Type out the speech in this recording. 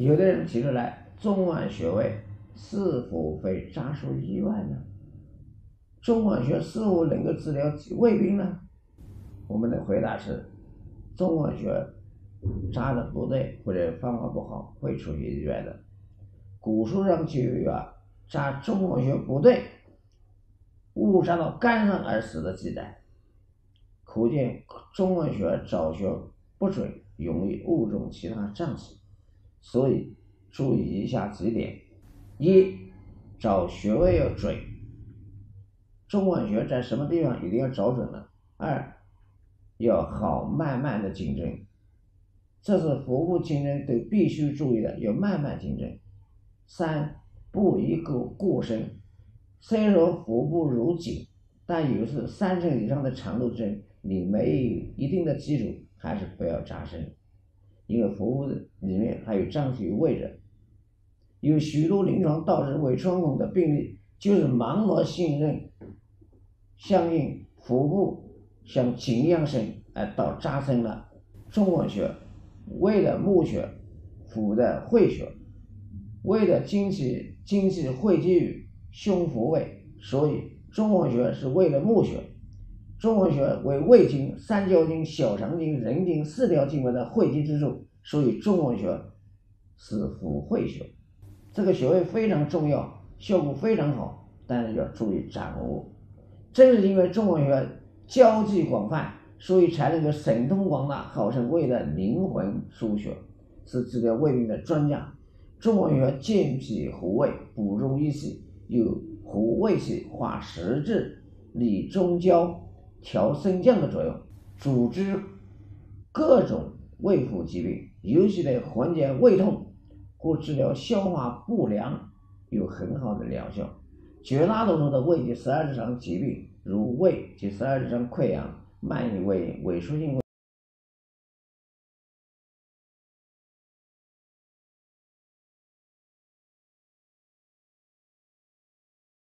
有的人提出来，中脘穴位是否会扎出意外呢？中脘穴是否能够治疗胃病呢？我们的回答是，中脘穴扎的不对或者方法不好会出现意外的。古书上就有扎中脘穴不对误扎到肝上而死的记载，可见中脘穴找穴不准容易误中其他脏器。所以注意以下几点：一、找穴位要准，中脘穴在什么地方一定要找准了。二、要好慢慢的进针，这是腹部进针都必须注意的，要慢慢进针。三、不宜过深，虽说腹部如井，但有时3寸以上的长度针，你没有一定的基础还是不要扎深，因为腹部里面还有脏器位着。有许多临床导致胃穿孔的病例就是盲目信任相应腹部像井一样深而到扎深了。中脘穴胃的募穴，腑的会穴，胃的精气汇集于胸腹位，所以中脘穴是胃的募穴。中脘穴为胃经、三焦经、小肠经、人经4条经脉的汇集之处，所以中脘穴是腑会穴。这个穴位非常重要，效果非常好，但是要注意掌握。正是因为中脘穴交际广泛，所以才能够神通广大，号称胃的灵魂腧穴，是治疗胃病的专家。中脘穴健脾和胃，补中益气，有和胃气、化实质、理中焦、调升降的作用，主治各种胃腹疾病，尤其在缓解胃痛或治疗消化不良有很好的疗效。绝大多数的胃及12指肠疾病，如胃及12指肠溃疡、慢性胃炎、萎缩性胃